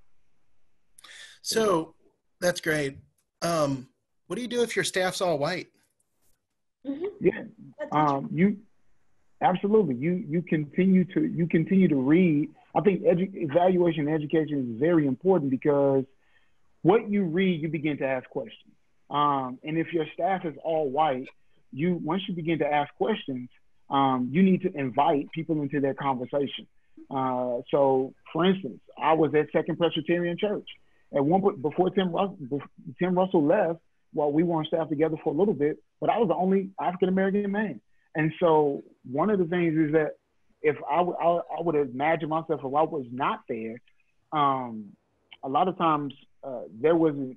Speaker 1: So that's great. What do you do if your staff's all white?
Speaker 3: Mm-hmm.
Speaker 2: Yeah, you absolutely. You continue to read I think evaluation and education is very important because what you read, you begin to ask questions. And if your staff is all white, once you begin to ask questions, you need to invite people into that conversation. So, for instance, I was at Second Presbyterian Church. At one point, before Tim Russell left, well, we were on staff together for a little bit, but I was the only African-American man. And so one of the things is that if I would imagine myself if I was not there, a lot of times there wasn't,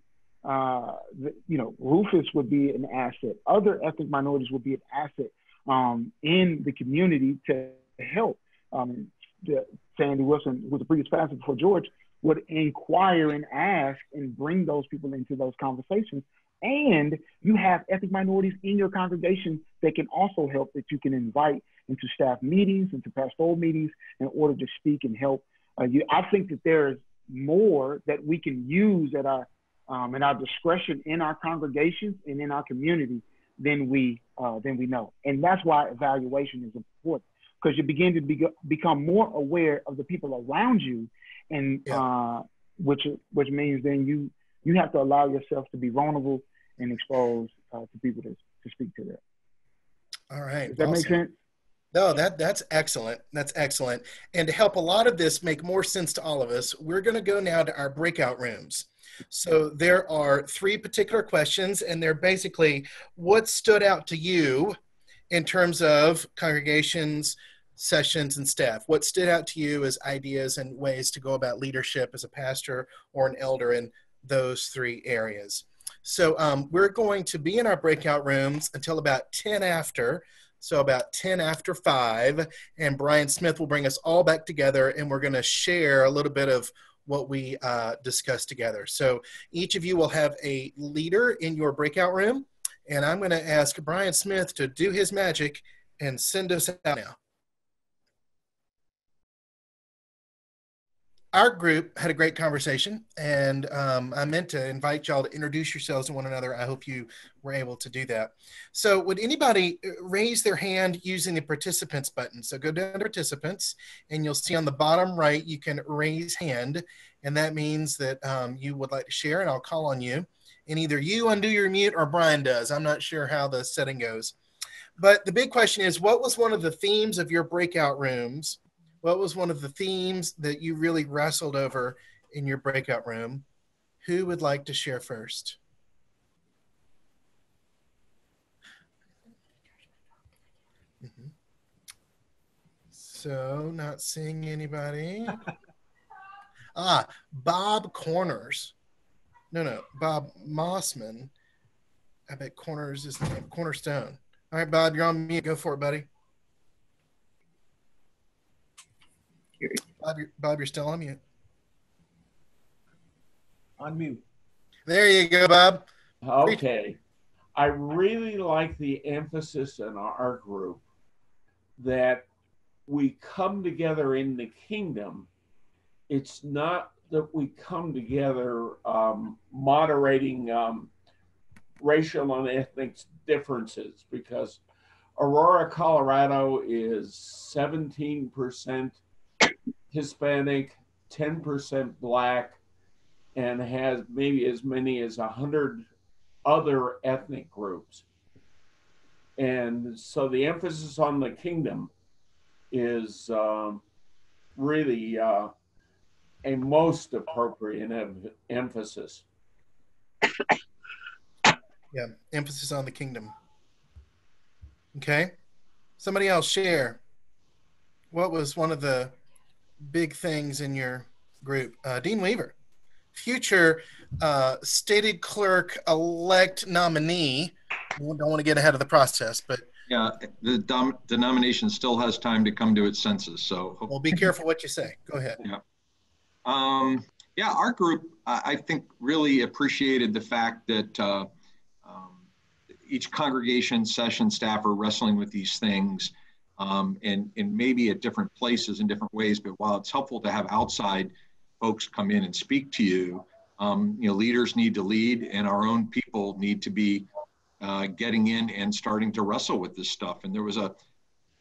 Speaker 2: Rufus would be an asset. Other ethnic minorities would be an asset in the community to help. Sandy Wilson, who was the previous pastor before George, would inquire and ask and bring those people into those conversations. And you have ethnic minorities in your congregation that can also help, that you can invite into staff meetings, into pastoral meetings in order to speak and help. I think that there's more that we can use at our in our discretion in our congregations and in our community than we know. And that's why evaluation is important, because you begin to become more aware of the people around you, and which means then you have to allow yourself to be vulnerable and exposed to people to speak to that.
Speaker 1: All right.
Speaker 2: Does that make sense?
Speaker 1: No, that's excellent. That's excellent. And to help a lot of this make more sense to all of us, we're going to go now to our breakout rooms. So there are 3 particular questions, and they're basically what stood out to you in terms of congregations, sessions, and staff. What stood out to you as ideas and ways to go about leadership as a pastor or an elder in those 3 areas. So we're going to be in our breakout rooms until about 10 after. So about 10 after 5, and Brian Smith will bring us all back together, and we're going to share a little bit of what we discussed together. So each of you will have a leader in your breakout room, and I'm going to ask Brian Smith to do his magic and send us out now. Our group had a great conversation, and I meant to invite y'all to introduce yourselves to one another. I hope you were able to do that. So would anybody raise their hand using the participants button? So go down to participants, and you'll see on the bottom right, you can raise hand, and that means that you would like to share, and I'll call on you. And either you undo your mute or Brian does. I'm not sure how the setting goes. But the big question is, what was one of the themes of your breakout rooms? What was one of the themes that you really wrestled over in your breakout room? Who would like to share first? So, not seeing anybody. Bob Corners. No, Bob Mossman. I bet Corners is the name. Cornerstone. All right, Bob, you're on mute. Go for it, buddy. Bob, you're still on mute.
Speaker 5: On mute.
Speaker 1: There you go, Bob.
Speaker 5: Okay. I really like the emphasis in our group that we come together in the kingdom. It's not that we come together moderating racial and ethnic differences, because Aurora, Colorado is 17% Hispanic, 10% Black, and has maybe as many as 100 other ethnic groups. And so the emphasis on the kingdom is really a most appropriate emphasis.
Speaker 1: Yeah, emphasis on the kingdom. Okay. Somebody else share. What was one of the big things in your group? Dean Weaver, future stated clerk-elect nominee. We don't want to get ahead of the process, but
Speaker 6: yeah, the denomination still has time to come to its senses. So,
Speaker 1: well, be careful what you say. Go ahead.
Speaker 6: Yeah. Yeah, our group, I think, really appreciated the fact that each congregation, session staff are wrestling with these things, and maybe at different places in different ways. But while it's helpful to have outside folks come in and speak to you, leaders need to lead, and our own people need to be getting in and starting to wrestle with this stuff. And there was a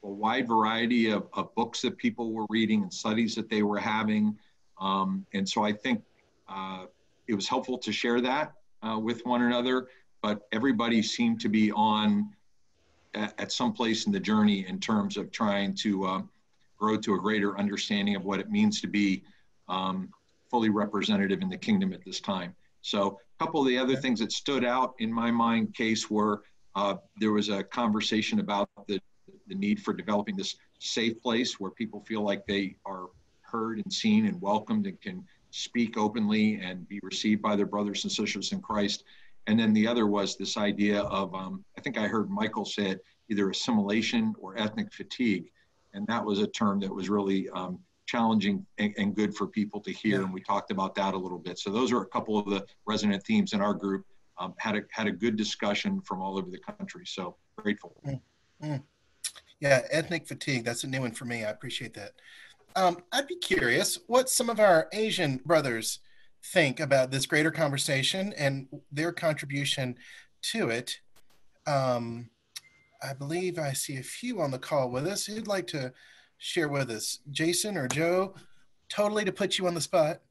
Speaker 6: wide variety of books that people were reading and studies that they were having. And so I think it was helpful to share that with one another, but everybody seemed to be on at some place in the journey in terms of trying to grow to a greater understanding of what it means to be fully representative in the kingdom at this time. So a couple of the other things that stood out in my mind, Case, were there was a conversation about the need for developing this safe place where people feel like they are heard and seen and welcomed and can speak openly and be received by their brothers and sisters in Christ. And then the other was this idea of, I think I heard Michael say it, either assimilation or ethnic fatigue. And that was a term that was really challenging and good for people to hear. And we talked about that a little bit. So those are a couple of the resonant themes in our group. Had a good discussion from all over the country. So grateful.
Speaker 1: Yeah, ethnic fatigue. That's a new one for me. I appreciate that. I'd be curious what some of our Asian brothers think about this greater conversation and their contribution to it. I believe I see a few on the call with us who'd like to share with us. Jason or Joe, totally to put you on the spot.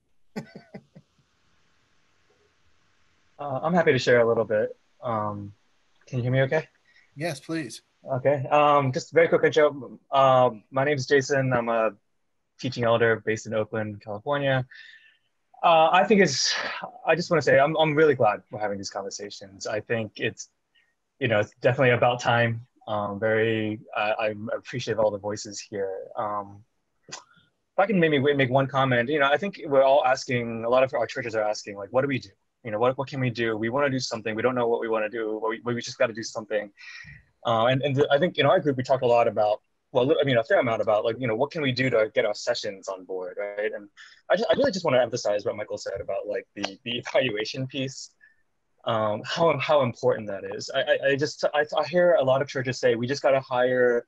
Speaker 7: I'm happy to share a little bit. Can you hear me okay?
Speaker 1: Yes, please.
Speaker 7: Okay, just a very quick intro. My name is Jason. I'm a teaching elder based in Oakland, California. I just want to say I'm really glad we're having these conversations. I think it's definitely about time. I'm appreciative of all the voices here. If I can maybe make one comment, I think we're all asking, a lot of our churches are asking, like, what do we do? What can we do? We want to do something. We don't know what we want to do, but we just got to do something. And I think in our group, we talk a lot about, a fair amount about, like, what can we do to get our sessions on board, right? And I really just want to emphasize what Michael said about, like, the evaluation piece, how important that is. I hear a lot of churches say, we just got to hire,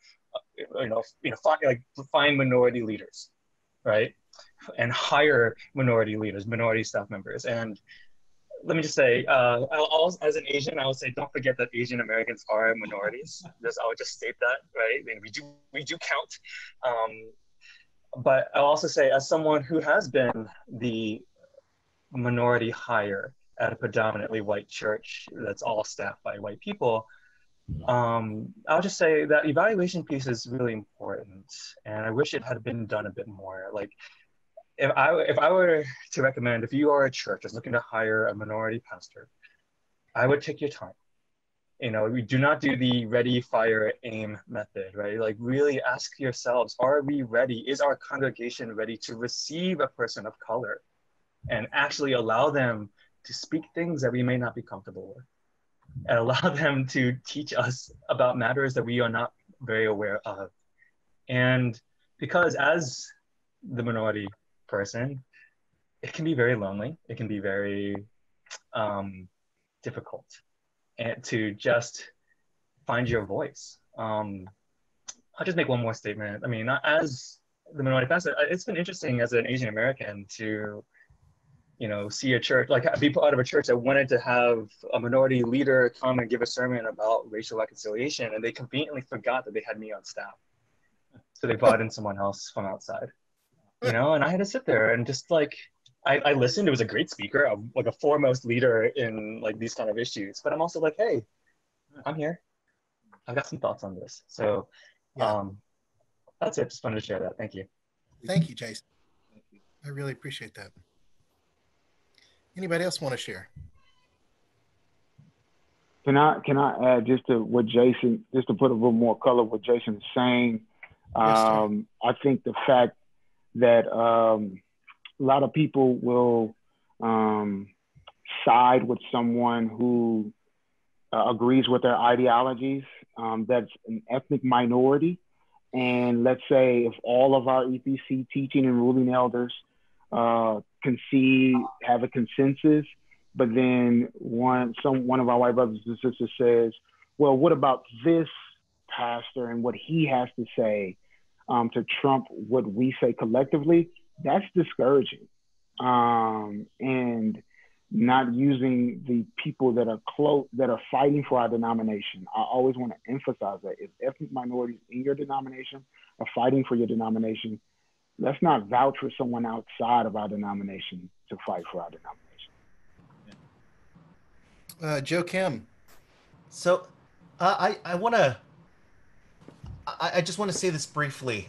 Speaker 7: find minority leaders, right? And hire minority leaders, minority staff members. And let me just say, as an Asian, I would say, don't forget that Asian Americans are minorities. I would just state that, right? I mean, we do count. But I'll also say, as someone who has been the minority hire at a predominantly white church that's all staffed by white people, I'll just say that evaluation piece is really important. And I wish it had been done a bit more. Like, if I were to recommend, if you are a church that's looking to hire a minority pastor, I would take your time. We do not do the ready, fire, aim method, right? Like, really ask yourselves, are we ready? Is our congregation ready to receive a person of color and actually allow them to speak things that we may not be comfortable with, and allow them to teach us about matters that we are not very aware of? And because as the minority person, it can be very lonely. It can be very difficult and to just find your voice. I'll just make one more statement. I mean, as the minority pastor, it's been interesting as an Asian American to, see a church, like, be part of a church that wanted to have a minority leader come and give a sermon about racial reconciliation, and they conveniently forgot that they had me on staff. So they brought in someone else from outside. And I had to sit there and just, like, I listened. It was a great speaker, like a foremost leader in, like, these kind of issues. But I'm also like, hey, I'm here. I've got some thoughts on this. So that's it. Just wanted to share that. Thank you.
Speaker 1: Thank you, Jason. I really appreciate that. Anybody else want to share?
Speaker 2: Can I add just to what Jason, just to put a little more color what Jason's saying?
Speaker 1: Yes,
Speaker 2: I think the fact that a lot of people will side with someone who agrees with their ideologies, that's an ethnic minority. And let's say if all of our EPC teaching and ruling elders have a consensus, but then one of our white brothers and sisters says, well, what about this pastor and what he has to say to trump what we say collectively? That's discouraging. And not using the people that are that are fighting for our denomination. I always want to emphasize that if ethnic minorities in your denomination are fighting for your denomination, let's not vouch for someone outside of our denomination to fight for our denomination.
Speaker 1: Joe Kim.
Speaker 8: So I just want to say this briefly.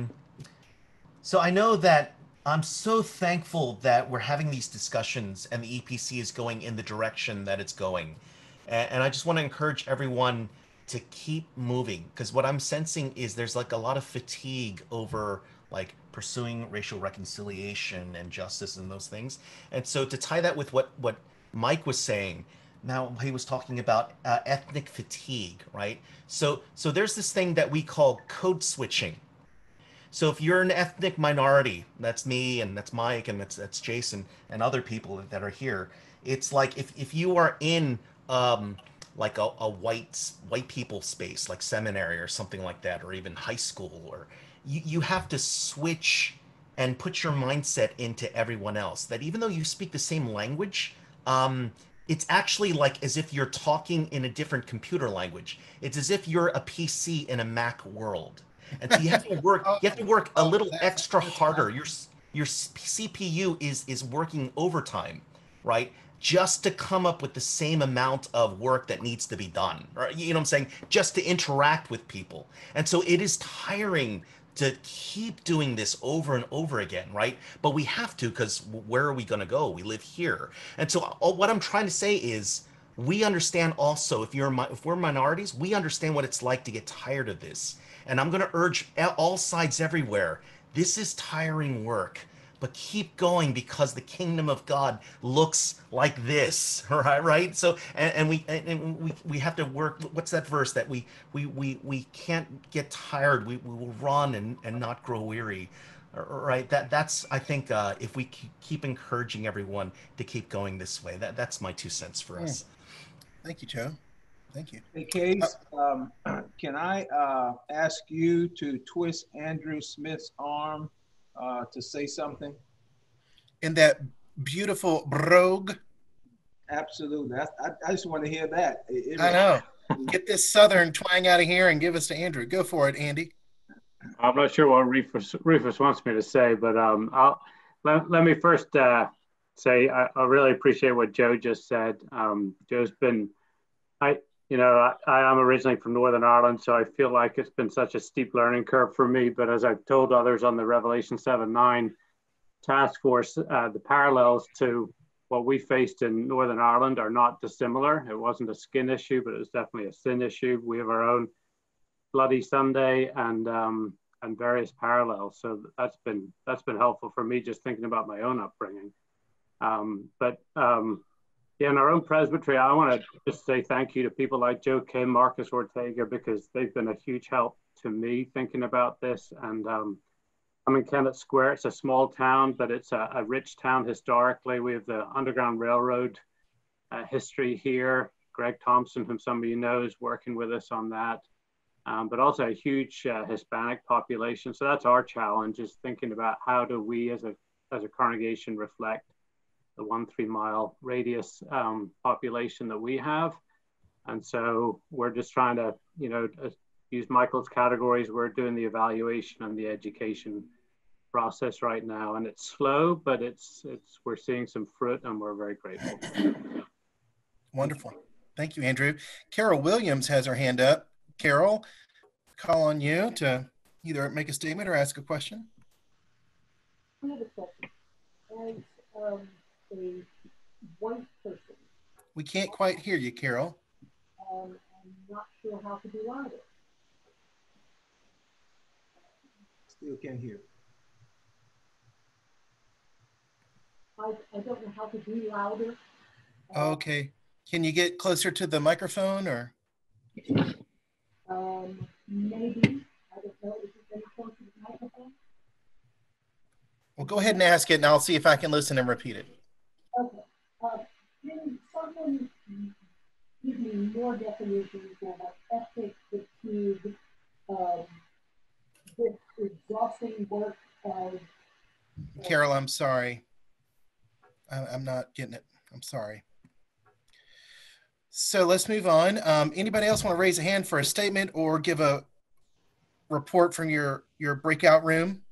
Speaker 8: So I know that I'm so thankful that we're having these discussions and the EPC is going in the direction that it's going. And I just want to encourage everyone to keep moving, because what I'm sensing is there's like a lot of fatigue over like pursuing racial reconciliation and justice and those things. And so to tie that with what Mike was saying, now he was talking about ethnic fatigue, right? So there's this thing that we call code switching. So if you're an ethnic minority, that's me and that's Mike and that's Jason and other people that are here. It's like if you are in like a white people space, like seminary or something like that, or even high school, or you have to switch and put your mindset into everyone else. That even though you speak the same language, it's actually like as if you're talking in a different computer language. It's as if you're a PC in a Mac world. And so you have to work. You have to work a little extra harder. Your CPU is working overtime, right? Just to come up with the same amount of work that needs to be done. Right? You know what I'm saying? Just to interact with people. And so it is tiring to keep doing this over and over again, right? But we have to, because where are we going to go? We live here. And so what I'm trying to say is, we understand also, if we're minorities, we understand what it's like to get tired of this. And I'm going to urge all sides everywhere. This is tiring work, but keep going, because the kingdom of God looks like this, right? So, and we have to work. What's that verse that we can't get tired? We will run and not grow weary, right? That's I think if we keep encouraging everyone to keep going this way, that's my 2 cents for us.
Speaker 1: Thank you, Joe. Thank you.
Speaker 9: Hey, Case, can I ask you to twist Andrew Smith's arm to say something?
Speaker 1: In that beautiful brogue?
Speaker 9: Absolutely. I just want to hear that.
Speaker 1: I know. Get this Southern twang out of here and give us to Andrew. Go for it, Andy.
Speaker 10: I'm not sure what Rufus wants me to say, but let me first say I really appreciate what Joe just said. Joe's been, I am originally from Northern Ireland, so I feel like it's been such a steep learning curve for me. But as I've told others on the Revelation 7-9 task force, the parallels to what we faced in Northern Ireland are not dissimilar. It wasn't a skin issue, but it was definitely a sin issue. We have our own Bloody Sunday and various parallels. So that's been helpful for me, just thinking about my own upbringing. In our own presbytery, I want to just say thank you to people like Joe Kim, Marcus Ortega, because they've been a huge help to me thinking about this. And I'm in Kennett Square. It's a small town, but it's a rich town historically. We have the Underground Railroad history here. Greg Thompson, whom some of you know, is working with us on that. But also a huge Hispanic population. So that's our challenge, is thinking about how do we as a congregation reflect the 1-3 mile radius population that we have. And so we're just trying to, use Michael's categories. We're doing the evaluation and the education process right now. And it's slow, but we're seeing some fruit and we're very grateful.
Speaker 1: Wonderful. Thank you, Andrew. Carol Williams has her hand up. Carol, call on you to either make a statement or ask a question.
Speaker 11: I have a question. As a white person,
Speaker 1: we can't quite hear you, Carol.
Speaker 11: I'm not sure how to be louder.
Speaker 9: Still can't hear.
Speaker 11: I don't know how to be louder.
Speaker 1: Okay. Can you get closer to the microphone or?
Speaker 11: Maybe. I don't know. Is it any closer to the microphone?
Speaker 1: Well, go ahead and ask it, and I'll see if I can listen and repeat it.
Speaker 11: Okay. Can someone give me more definitions about ethnic fatigue, this exhausting work of...
Speaker 1: Carol, I'm sorry. I'm not getting it. I'm sorry. So let's move on. Anybody else want to raise a hand for a statement or give a report from your breakout room?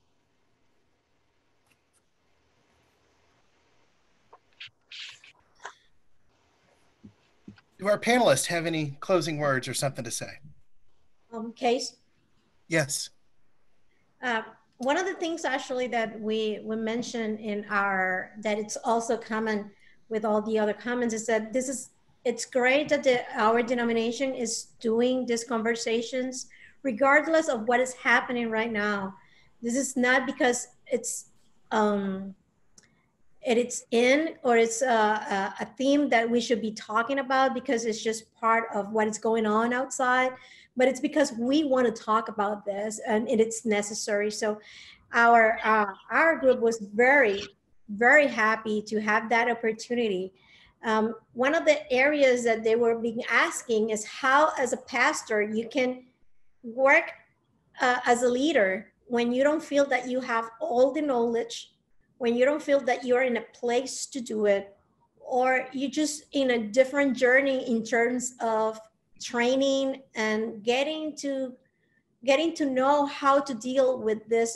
Speaker 1: Do our panelists have any closing words or something to say?
Speaker 3: Case?
Speaker 1: Yes.
Speaker 3: One of the things actually that we mentioned in that it's also common with all the other comments is that it's great that our denomination is doing these conversations regardless of what is happening right now. This is not because it's in or it's a theme that we should be talking about because it's just part of what is going on outside, but it's because we want to talk about this and it's necessary. So our group was very, very happy to have that opportunity. One of the areas that they were being asking is how, as a pastor, you can work as a leader when you don't feel that you have all the knowledge, when you don't feel that you're in a place to do it, or you're just in a different journey in terms of training and getting to know how to deal with this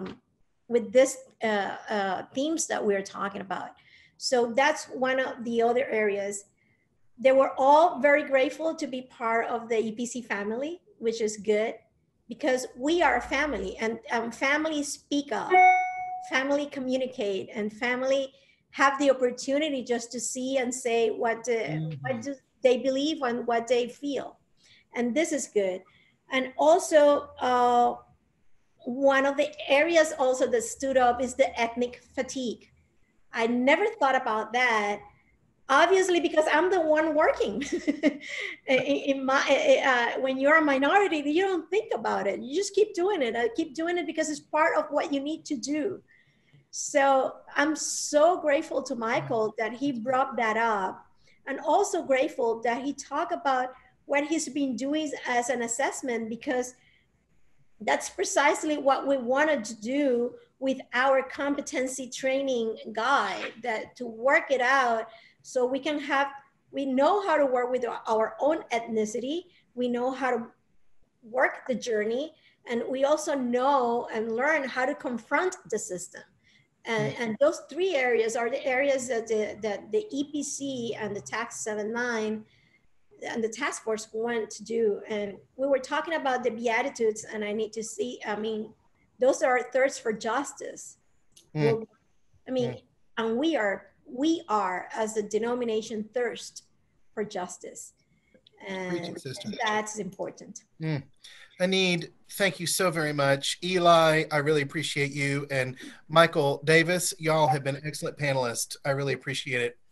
Speaker 3: themes that we're talking about. So that's one of the other areas. They were all very grateful to be part of the EPC family, which is good because we are a family, and families speak up, family communicate, and family have the opportunity just to see and say what do they believe and what they feel. And this is good. And also, one of the areas also that stood up is the ethnic fatigue. I never thought about that, obviously, because I'm the one working. When you're a minority, you don't think about it. You just keep doing it. I keep doing it because it's part of what you need to do. So I'm so grateful to Michael that he brought that up, and also grateful that he talked about what he's been doing as an assessment, because that's precisely what we wanted to do with our competency training guide, that to work it out so we know how to work with our own ethnicity, we know how to work the journey, and we also know and learn how to confront the system. And those three areas are the areas that the EPC and the Tax 79 and the task force wanted to do. And we were talking about the Beatitudes, and I need to see, I mean, those are thirsts for justice. And we are as a denomination thirst for justice. And that's important.
Speaker 1: Enid, thank you so very much. Eli, I really appreciate you. And Michael Davis, y'all have been excellent panelists. I really appreciate it.